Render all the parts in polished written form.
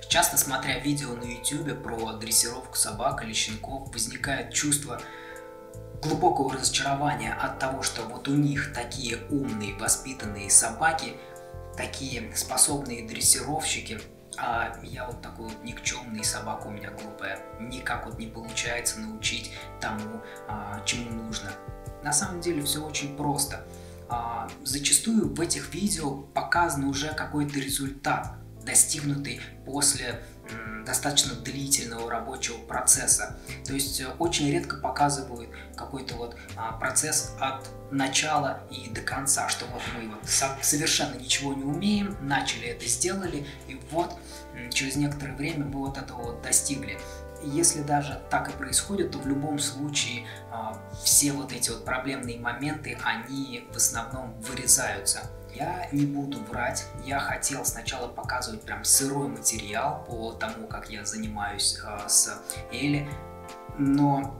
Часто смотря видео на YouTube про дрессировку собак или щенков, возникает чувство глубокого разочарования от того, что вот у них такие умные, воспитанные собаки, такие способные дрессировщики, а я вот такой вот никчемный, собака у меня глупая. Никак вот не получается научить тому, чему нужно. На самом деле все очень просто. Зачастую в этих видео показан уже какой-то результат, достигнутый после достаточно длительного рабочего процесса. То есть очень редко показывают какой-то вот процесс от начала и до конца, что вот мы вот совершенно ничего не умеем, начали это, сделали, и вот через некоторое время мы вот этого вот достигли. Если даже так и происходит, то в любом случае все вот эти вот проблемные моменты, они в основном вырезаются. Я не буду врать, я хотел сначала показывать прям сырой материал по тому, как я занимаюсь с Элли, но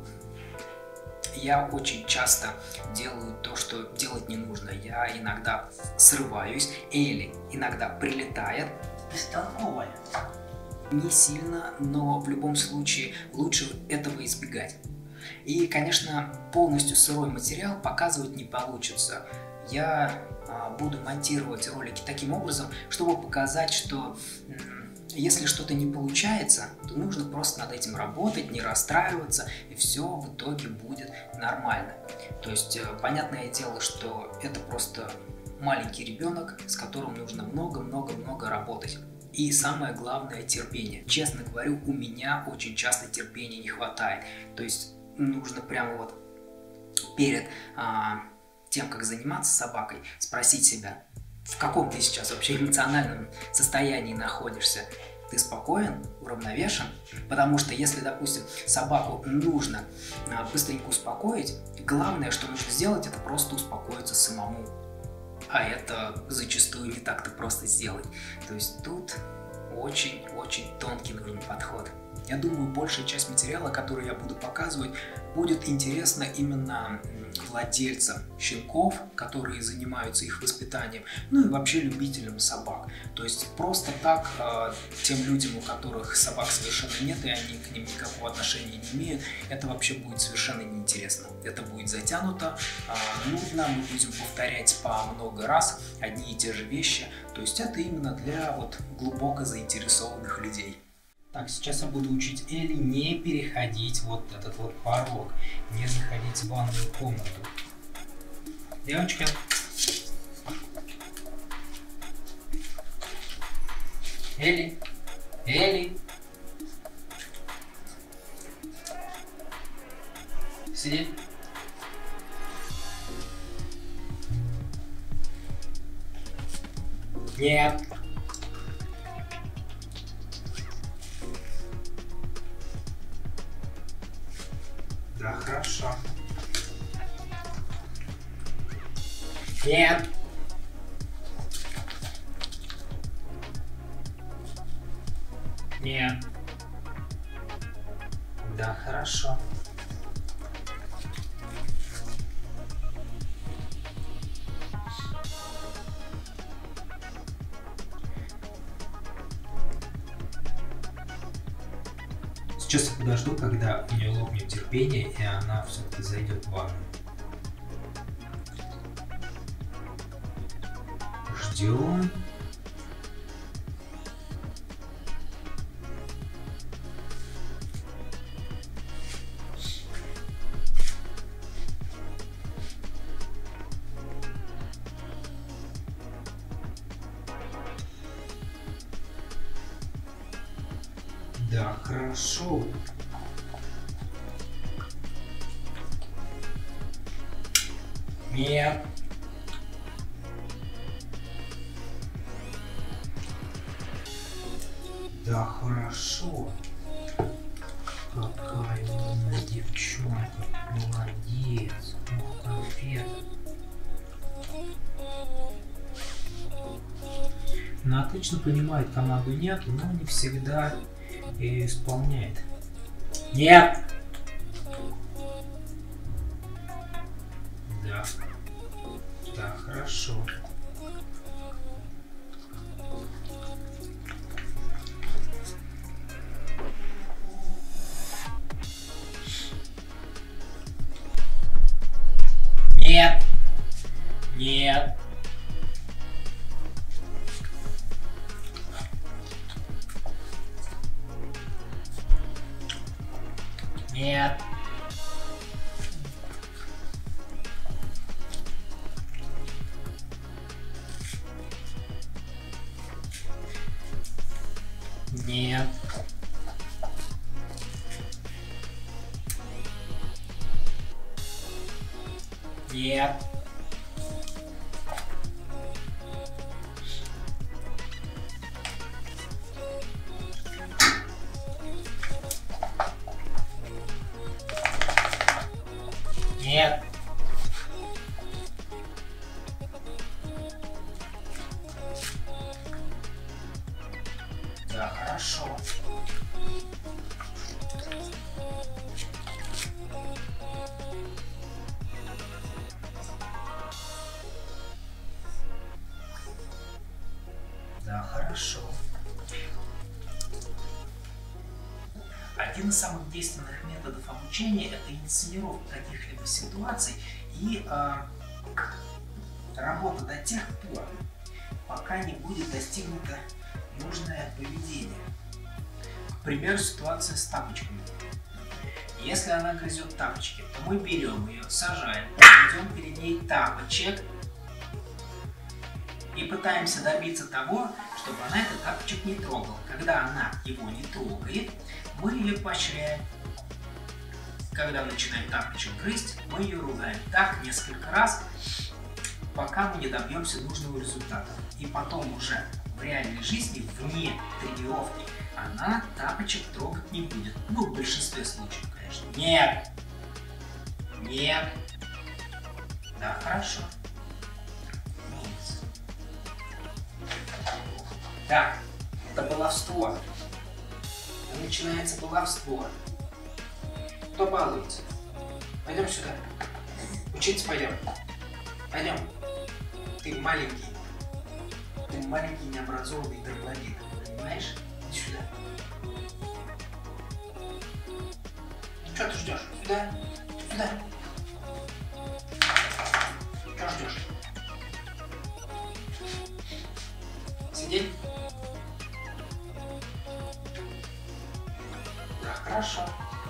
я очень часто делаю то, что делать не нужно. Я иногда срываюсь, Элли иногда прилетает. Бестолковая. Не сильно, но в любом случае лучше этого избегать. И, конечно, полностью сырой материал показывать не получится. Я буду монтировать ролики таким образом, чтобы показать, что если что-то не получается, то нужно просто над этим работать, не расстраиваться, и все в итоге будет нормально. То есть, понятное дело, что это просто маленький ребенок, с которым нужно много-много-много работать. И самое главное — терпение. Честно говорю, у меня очень часто терпения не хватает. То есть нужно прямо вот перед тем, как заниматься собакой, спросить себя, в каком ты сейчас вообще эмоциональном состоянии находишься. Ты спокоен, уравновешен? Потому что если, допустим, собаку нужно быстренько успокоить, главное, что нужно сделать, это просто успокоиться самому. А это зачастую не так-то просто сделать. То есть тут очень-очень тонкий нужен подход. Я думаю, большая часть материала, который я буду показывать, будет интересна именно владельцам щенков, которые занимаются их воспитанием, ну и вообще любителям собак. То есть просто так тем людям, у которых собак совершенно нет и они к ним никакого отношения не имеют, это вообще будет совершенно неинтересно. Это будет затянуто, нудно, мы будем повторять по много раз одни и те же вещи. То есть это именно для вот глубоко заинтересованных людей. Так, сейчас я буду учить Элли не переходить вот этот вот порог, не заходить в ванную комнату. Девочка. Элли. Элли. Сиди. Нет. Да, хорошо. Нет. Нет. Да, хорошо. Сейчас я подожду, когда у нее лопнет терпение, и она все-таки зайдет в ванну. Ждем. Да, хорошо. Нет. Да, хорошо. Какая умная девчонка. Молодец. Ох, конфет. Она отлично понимает команду «нет», но не всегда ее исполняет. Нет! Да. Да, хорошо. Нет. Нет. Нет. Нет. Нет. Да, хорошо. Да, хорошо. Один из самых действенных методов обучения – это инсценировка каких-либо ситуаций и работа до тех пор, пока не будет достигнуто нужное поведение. К примеру, ситуация с тапочками. Если она грызет тапочки, то мы берем ее, сажаем, идем перед ней тапочек и пытаемся добиться того, чтобы она этот тапочек не трогала. Когда она его не трогает, мы ее поощряем. Когда начинает тапочек грызть, мы ее ругаем. Так несколько раз, пока мы не добьемся нужного результата. И потом уже в реальной жизни, вне тренировки, она тапочек трогать не будет. Ну, в большинстве случаев, конечно. Нет! Нет! Да, хорошо. Так, это баловство. Начинается баловство. Кто балуется? Пойдем сюда. Учиться пойдем. Пойдем. Ты маленький. Ты маленький необразованный дроглодит. Понимаешь? Иди сюда. Что ты ждешь? Сюда. Сюда. Что ждешь? Сидеть? Да, хорошо.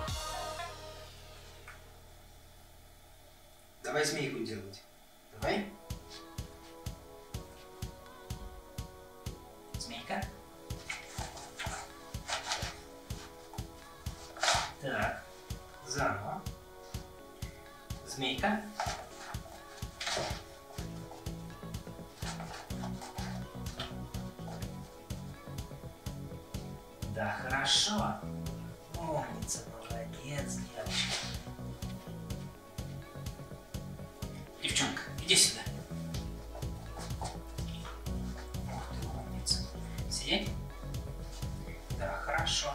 Давай змейку делать. Давай. Змейка. Так. Заново. Змейка. Да, хорошо. Умница, молодец, девочка. Девчонка, иди сюда. Ух ты, умница. Сидеть? Да, хорошо.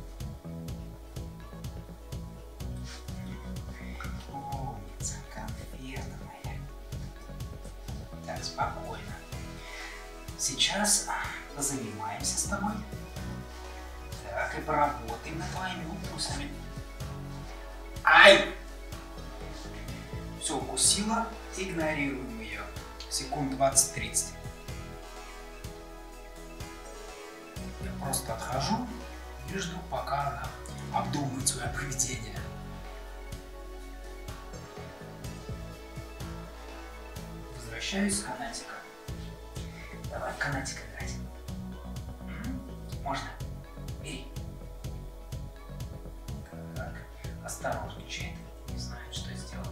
Умница, конфета моя. Так, спокойно. Сейчас позанимаемся с тобой. Так, и поработаем над твоими укусами. Ай! Все, укусила, игнорируем ее. Секунд 20-30. Я просто отхожу и жду, пока она обдумает свое поведение. Возвращаюсь с канатика. Давай в канатик играть. Можно? Бери. Так, осторожничает. Не знает, что сделать.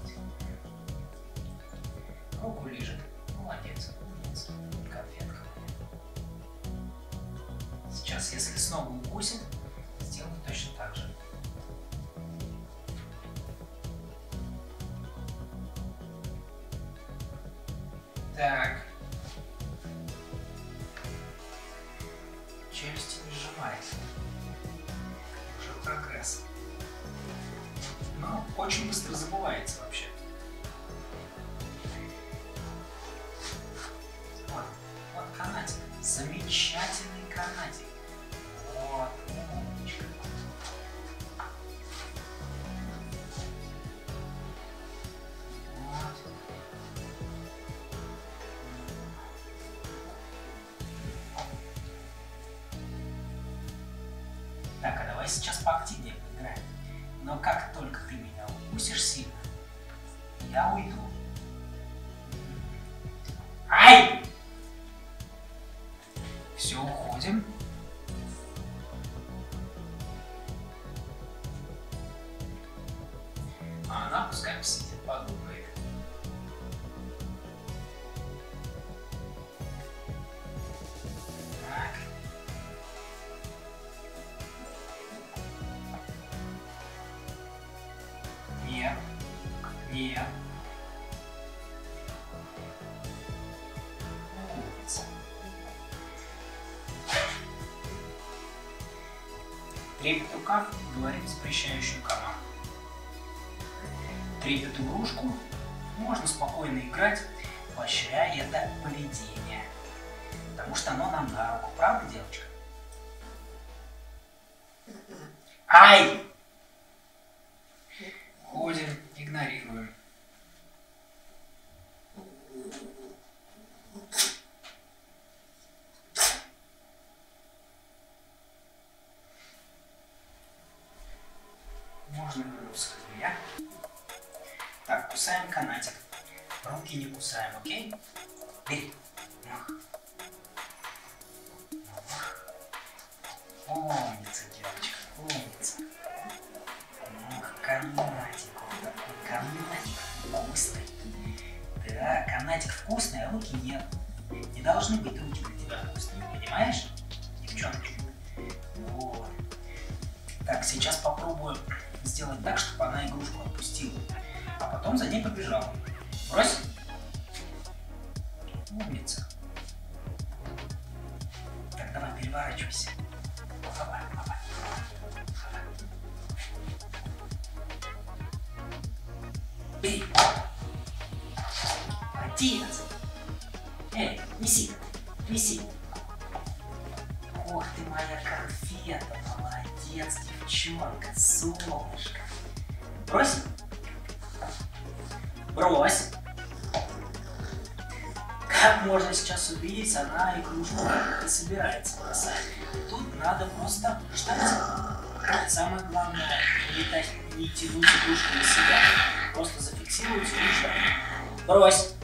Руку лежит. Молодец. Молодец. Конфетка. Сейчас, если снова укусит, сделаю точно так же. Так. Челюсти не сжимается. Уже прогресс. Но очень быстро забывается вообще. Вот, вот канатик. Замечательный канатик. Вот, умничка. Вот. Давай сейчас поактивнее поиграем. Но как только ты меня укусишь сильно, я уйду. Ай! Все, уходим. А она пускай посидит, подумает. Так. Нет. Нет. Умница. Трепет рукав говорит запрещающую команду. Трепет игрушку можно спокойно играть, поощряя это поведение. Потому что оно нам на руку. Правда, девочка? Ай! Ходим, игнорируем. Можно вернуться к игре. Так, кусаем канатик. Руки не кусаем, окей? Бери. Мах. Мах. Умница, девочка, умница. Мах, канатик. Вот такой канатик вкусный. Да, канатик вкусный, а руки нет. Не должны быть руки для тебя вкусными, понимаешь? Девчонки. Вот. Так, сейчас попробую сделать так, чтобы она игрушку отпустила. А потом за ней побежал. Брось. Умница. Так, давай, переворачивайся. Давай, давай. Бери. Молодец. Эй, неси, неси. Ох ты моя конфета, молодец, девчонка, солнышко. Брось. Брось. Как можно сейчас увидеть, она игрушку не собирается бросать. Тут надо просто ждать. Самое главное, не тянуть игрушку на себя. Просто зафиксировать и ждать. Брось.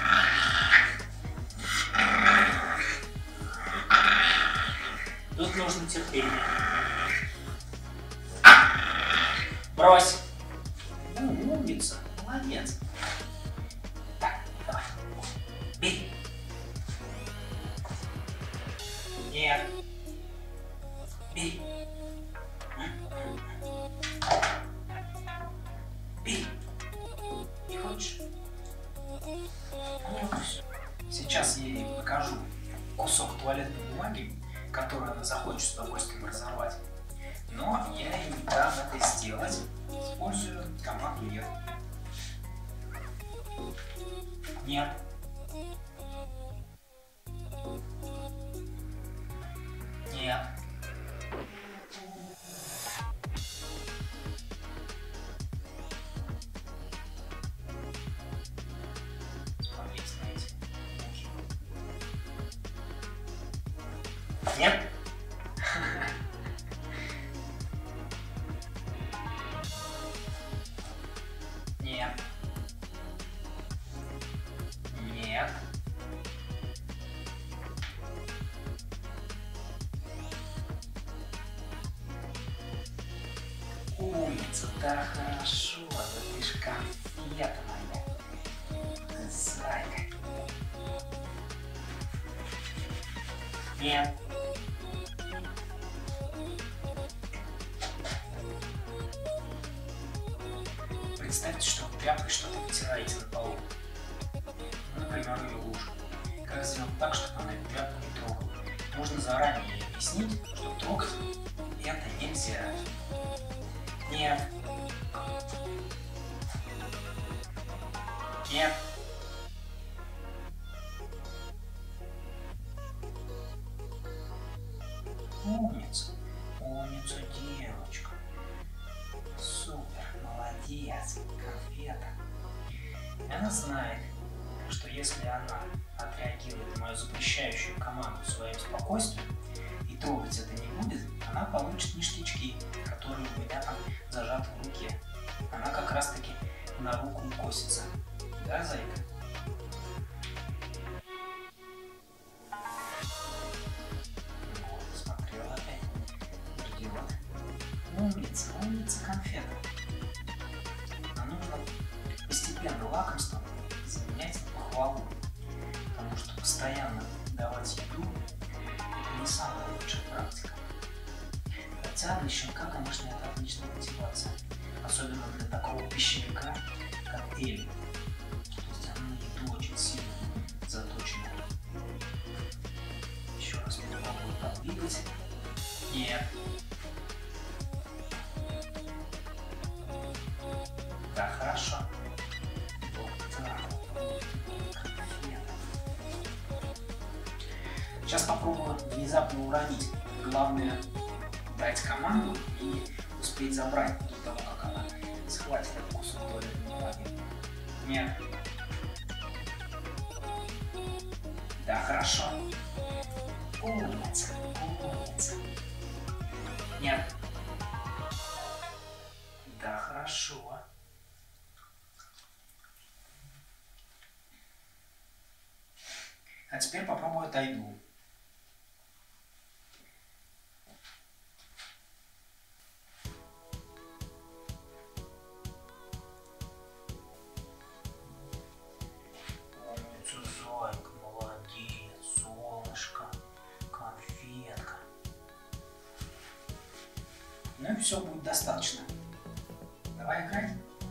Тут нужно терпение. Брось. Умница. Молодец. Так, давай. Бей. Нет. Бей. Бей. Не хочешь? Не хочешь. Сейчас я ей покажу кусок туалетной бумаги, которую она захочет с удовольствием разорвать. Но я ей не дам это сделать, используя команду «Нет». Нет. Нет. Смотрите на эти мухи. Нет. Нет. Нет. Умница, да хорошо, да ты ж конфета моя. Зайка. Нет. Представьте, что вы тряпкой что-то вытираете на полу. Например, игрушку. Как сделать так, чтобы она эту тряпку не трогала? Нужно заранее ей объяснить, что трогать это нельзя. Нет. Нет. Умница. Умница, девочка. Супер, молодец, конфета. Она знает, что если она отреагирует на мою запрещающую команду своим спокойствием и трогать это не будет, она получит ништячки, которые у меня там зажаты в руке. Она как раз таки на руку косится. Да, зайка? Вот, смотрела опять. Ждет. Умница, умница, конфета. А нужно постепенно лакомство заменять на похвалу. Потому что постоянно давать еду — это не самая лучшая практика. Хотя для щенка, конечно, это отличная мотивация. Особенно для такого пищевика, как Элли. То есть она на еду очень сильно заточена. Еще раз попробую подвигать. Нет. Да, хорошо. Вот так. Конфета. Сейчас попробую внезапно уронить. Главное дать команду и успеть забрать до того, как она схватит этот кусок туалетной бумаги. Нет. Да, хорошо. Умница, умница. Нет. Да, хорошо. А теперь попробую отойду. Зайка, молодец, солнышко, конфетка. Ну и все, будет достаточно. Давай играть.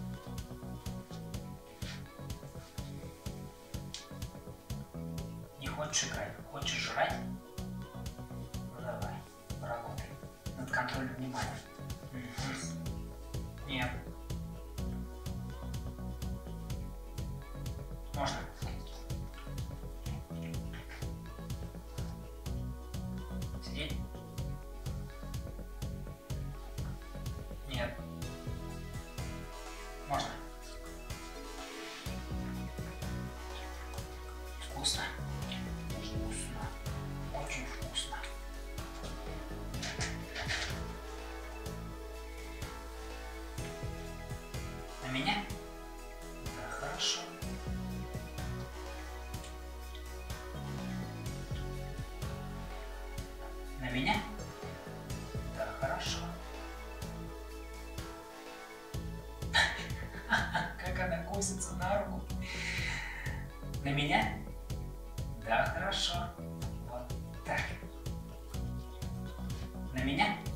Не хочешь играть, хочешь жрать? Ну давай, работай над контролем внимания. Нет. Можно. Сидеть? Нет. Можно. Вкусно? Вкусно. Очень вкусно. На меня? Да, хорошо. На меня? Да, хорошо. Как она косится на руку. На меня? Да, хорошо. Вот так. На меня?